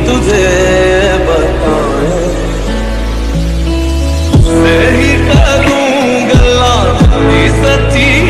तुझे बताए, तुझसे ही करूं गल्ला तेरी सच्ची